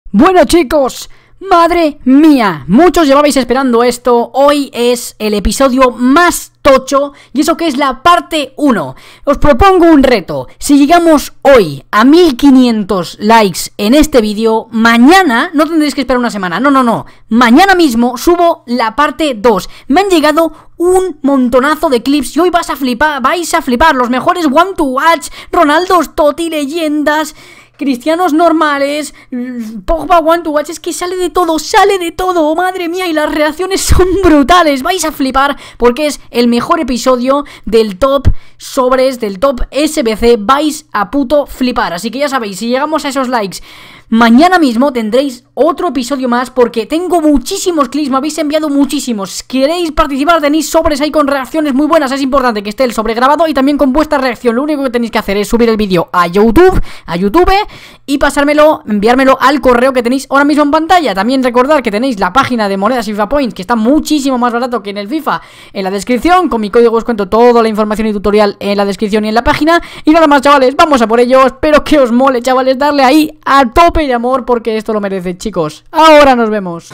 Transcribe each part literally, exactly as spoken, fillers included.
Bueno, chicos, madre mía, muchos llevabais esperando esto. Hoy es el episodio más tocho, y eso que es la parte uno. Os propongo un reto. Si llegamos hoy a mil quinientos likes en este vídeo, mañana, no tendréis que esperar una semana, no, no, no, mañana mismo subo la parte dos. Me han llegado un montonazo de clips y hoy vas a flipar, vais a flipar. Los mejores one to watch, Ronaldos, Totti, leyendas, cristianos normales, Pogba one to watch. Es que sale de todo, sale de todo, madre mía. Y las reacciones son brutales, vais a flipar, porque es el mejor episodio del top sobres, del top S B C. Vais a puto flipar, así que ya sabéis, si llegamos a esos likes mañana mismo tendréis otro episodio más, porque tengo muchísimos clips, me habéis enviado muchísimos. Si queréis participar, tenéis sobres ahí con reacciones muy buenas. Es importante que esté el sobre grabado y también con vuestra reacción. Lo único que tenéis que hacer es subir el vídeo a YouTube, a YouTube y pasármelo, enviármelo al correo que tenéis ahora mismo en pantalla. También recordad que tenéis la página de monedas FIFA Points, que está muchísimo más barato que en el FIFA, en la descripción. Con mi código os cuento toda la información y tutorial en la descripción y en la página. Y nada más, chavales, vamos a por ello. Espero que os mole, chavales, darle ahí a tope de amor, porque esto lo merece, chicos. Ahora nos vemos.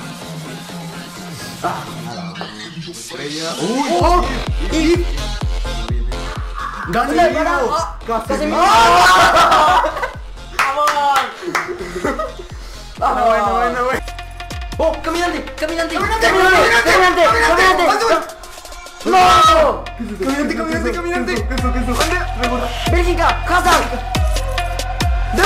¡Oh! ¡Caminante! ¡Caminante! ¡Caminante! ¡Caminante! ¡Caminante! ¡No! ¡Caminante! ¡Caminante! ¡Caminante! ¿Qué eso? ¿Qué eso? ¿Dónde? ¡Bélgica! ¡Hazard! ¡De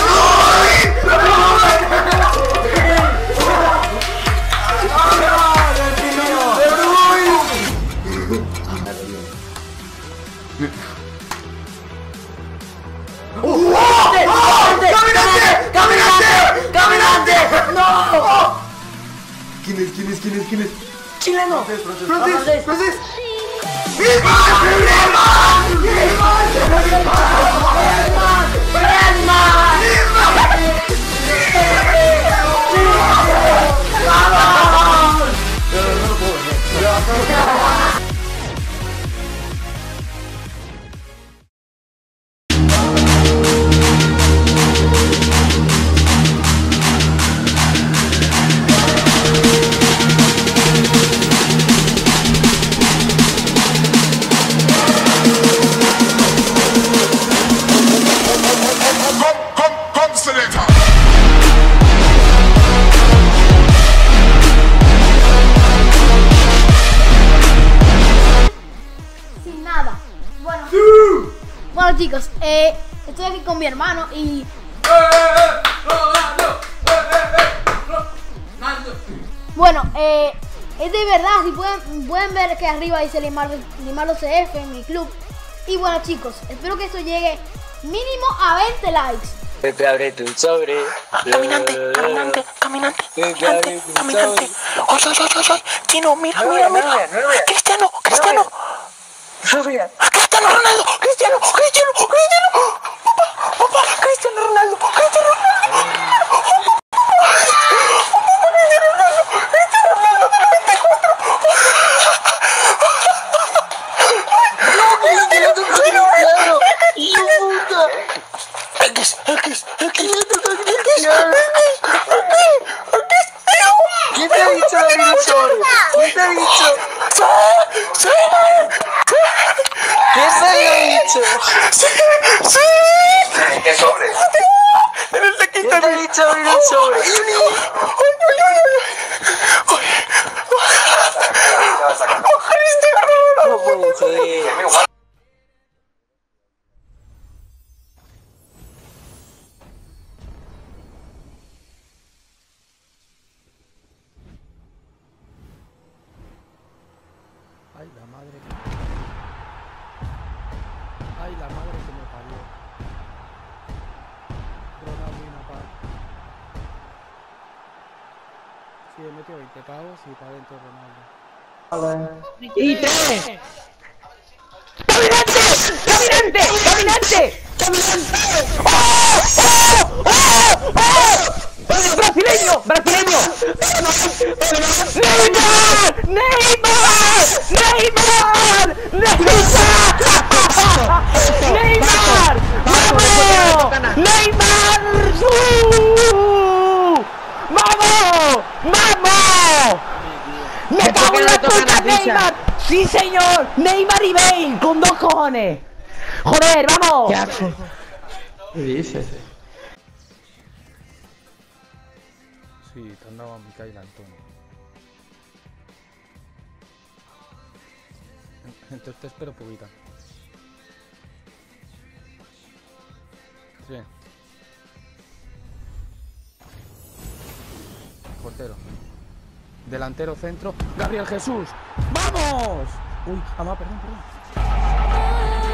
¡Caminante! ¡Caminante! ¡Caminante! ¡No! ¿Quién es? ¿Quién es? ¿Quién es? ¿Quién es? ¡Chileno! ¡Francés! ¡Francés! ¡Francés! ¡Griezmann! ¡Griezmann! ¡Griezmann! ¡Griezmann! Bueno, chicos, eh, estoy aquí con mi hermano y... Bueno, eh, es de verdad, si pueden, pueden ver que arriba dice Limardo C F en mi club. Y bueno, chicos, espero que esto llegue mínimo a veinte likes. Pepe, abre tu sobre. Caminante, caminante, caminante, caminante, caminante. Oye, oye, oye, oye. Chino, mira, mira, mira. Cristiano, Cristiano. Cristiano Ronaldo, Cristiano, Cristiano, Cristiano. Papá, papá, Cristiano Ronaldo, Cristiano Ronaldo. ¿Quién te ha dicho abrir el sobre? ¿Quién te ha dicho? ¡Sí! ¿Quién te ha dicho? ¡Sí! ¡Sí! ¿Qué sobre? ¿Quién te ha dicho abrir el sobre? No puede ser. Ay, la madre que... Ay, la madre que me parió. Ronaldo y una par. Sí, he metido veinte pavos y para adentro Ronaldo. ¡Y tres! ¡Caminante! ¡Caminante! ¡Caminante! ¡Caminante! ¡Oh! ¡Oh! ¡Oh! ¡Oh! ¡Brasileño! ¡Brasileño! ¡Neymar! ¡Neymar! ¡Neymar! ¡Neymar! ¡Neymar! ¡Neymar! ¡Neymar! ¡Uh! ¡Vamos! ¡Me cago en la puta, Neymar! ¡Sí, señor! ¡Neymar y Bale! ¡Con dos cojones! ¡Joder, vamos! ¿Qué dices? Sí, te han dado a Micaela Antonio. Entonces te espero poquita. Sí. Portero. Delantero centro. Gabriel Jesús. ¡Vamos! Uy, Amá, perdón, perdón.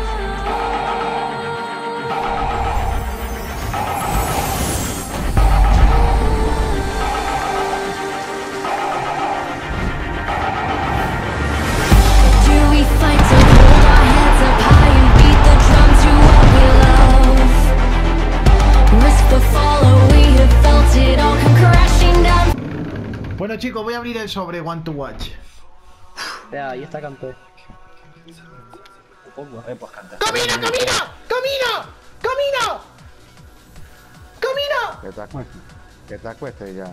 Bueno chicos, voy a abrir el sobre One to Watch. Ya, ahí está Kanté. ¡Camina, camina! ¡Camina! ¡Camina! ¡Camina! Que te acuestes, que te acuestes ya.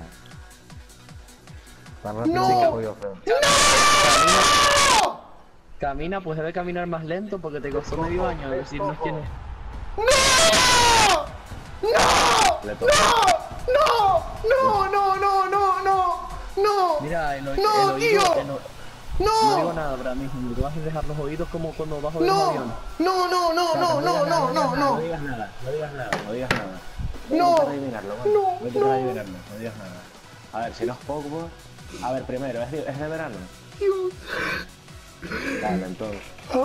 Tan rápido ¡No! que he podido hacer. ¡No! Camina, pues debe caminar más lento porque te costó medio año decirnos quién es. ¡No! ¡No! Le toca. ¡No! ¡No! ¡No! ¡No! ¡No! ¡No! ¡No! Mira, el, o- ¡No, el oído... tío! el o- ¡No! No digo nada ahora mismo, te vas a dejar los oídos como cuando vas a oír un ¡No! avión. ¡No! ¡No! ¡No! ¡No! ¡No! ¡No! ¡No! ¡No! digas nada, no digas nada, no digas nada. No, Vete a adivinarlo, ¿vale? no, Vete no. a adivinarlo, no digas nada. A ver, si no es Pogba... A ver, primero, ¿es de, es de verano? Dios. Vale, entonces...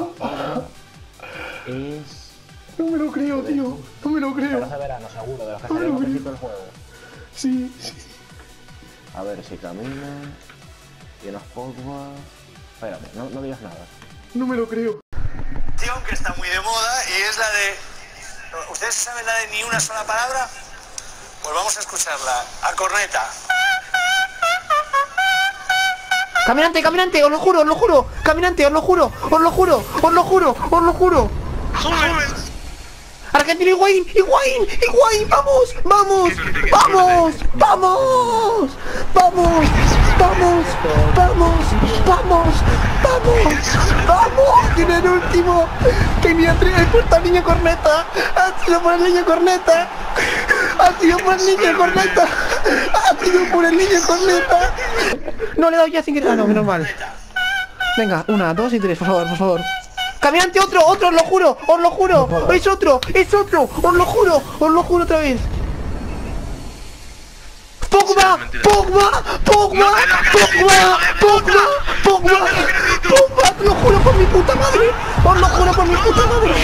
Es... No me lo creo, tío. No me lo Pero creo. es de verano, seguro, de los que No me salieron lo al creo. principio del juego. Sí, sí. A ver, si camina... Y no es Pogba... Espérate, no, no digas nada. No me lo creo. Que está muy de moda y es la de... ¿Ustedes saben la de ni una sola palabra? Pues vamos a escucharla. A corneta. Caminante, caminante, os lo juro, os lo juro. Caminante, os lo juro, os lo juro, os lo juro, os lo juro. Argentino, Higuaín, Higuaín, Higuaín, vamos, vamos, vamos, vamos, vamos, vamos, vamos, vamos, vamos, vamos. Tiene el último. Tenía tres, he puesto al niño corneta. Ha sido por el niño corneta. Ha sido por el niño corneta. Ha sido por el niño corneta. No le he dado ya sin querer. Ah, no, menos mal. Venga, una, dos y tres, por favor, por favor. Caminante, otro, otro, os lo juro, os lo juro. Es otro, es otro, os lo juro, os lo juro otra vez. Pogba, Pogba, Pogba, Pogba, Pogba, Pogba, Pogba, te lo juro por mi puta madre. Os lo juro por mi puta madre.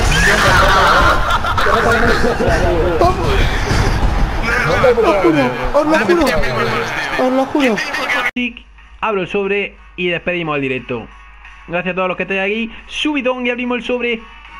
Os lo juro, os lo juro, os lo juro. Abro el sobre y despedimos el directo. Gracias a todos los que estáis aquí. Subidón y abrimos el sobre.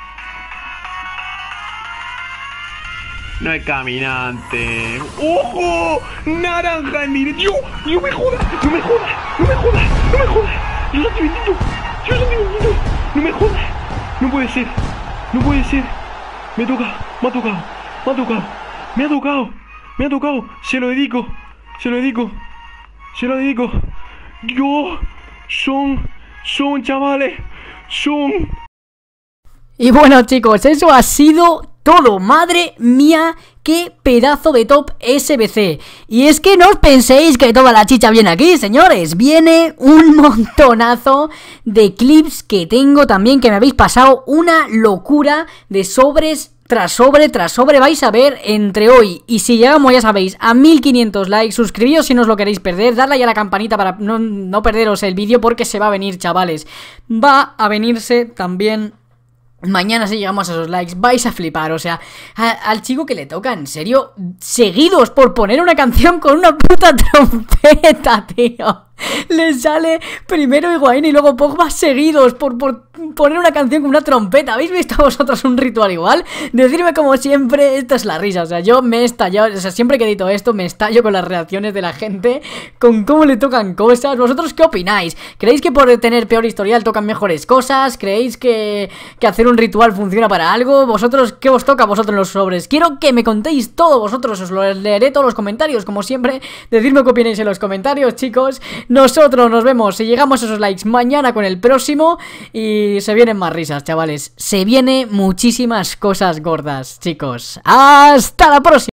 No es caminante. ¡Ojo! Naranja en directo. ¡Yo! ¡No me jodas! ¡No me jodas! ¡No me jodas! ¡No me jodas! ¡Yo soy bendito! ¡Yo soy bendito! ¡No me jodas! No puede ser. No puede ser. Me ha tocado. Me ha tocado. Me ha tocado. Me ha tocado. Me ha tocado. Se lo dedico. Se lo dedico. Se lo dedico. Yo. Son. Son, chavales. Son. Y bueno, chicos, eso ha sido todo. Madre mía, qué pedazo de top S B C. Y es que no os penséis que toda la chicha viene aquí, señores. Viene un montonazo de clips que tengo también, que me habéis pasado una locura de sobres tras sobre, tras sobre. Vais a ver entre hoy y si llegamos, ya sabéis, a mil quinientos likes. Suscribíos si no os lo queréis perder. Dadle ya a la campanita para no, no perderos el vídeo, porque se va a venir, chavales. Va a venirse también... Mañana si llegamos a esos likes vais a flipar, o sea, a, al chico que le toca, en serio, seguidos por poner una canción con una puta trompeta, tío. Le sale primero Higuaín y luego Pogba seguidos por, por poner una canción con una trompeta. ¿Habéis visto vosotros un ritual igual? Decidme como siempre, esto es la risa. O sea, yo me he estallado, o sea, siempre que edito esto me estallo con las reacciones de la gente, con cómo le tocan cosas. ¿Vosotros qué opináis? ¿Creéis que por tener peor historial tocan mejores cosas? ¿Creéis que, que hacer un ritual funciona para algo? ¿Vosotros qué os toca a vosotros en los sobres? Quiero que me contéis todo vosotros, os lo leeré todos los comentarios, como siempre. Decidme qué opináis en los comentarios, chicos. Nosotros nos vemos si llegamos a esos likes mañana con el próximo. Y se vienen más risas, chavales. Se vienen muchísimas cosas gordas, chicos. Hasta la próxima.